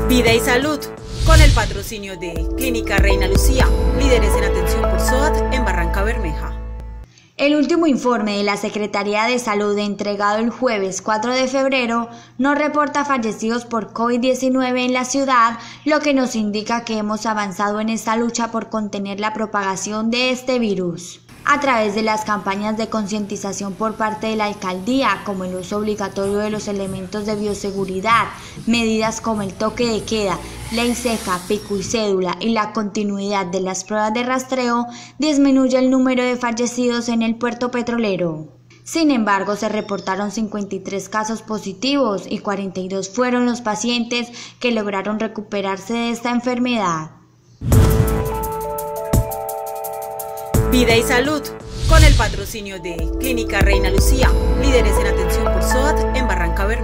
Vida y salud, con el patrocinio de Clínica Reina Lucía, líderes en atención por SOAT en Barranca Bermeja. El último informe de la Secretaría de Salud entregado el jueves 4 de febrero no reporta fallecidos por COVID-19 en la ciudad, lo que nos indica que hemos avanzado en esta lucha por contener la propagación de este virus. A través de las campañas de concientización por parte de la alcaldía, como el uso obligatorio de los elementos de bioseguridad, medidas como el toque de queda, ley seca, pico y cédula y la continuidad de las pruebas de rastreo, disminuye el número de fallecidos en el puerto petrolero. Sin embargo, se reportaron 53 casos positivos y 42 fueron los pacientes que lograron recuperarse de esta enfermedad. Vida y salud, con el patrocinio de Clínica Reina Lucía, líderes en atención por SOAT en Barranca Bermeja.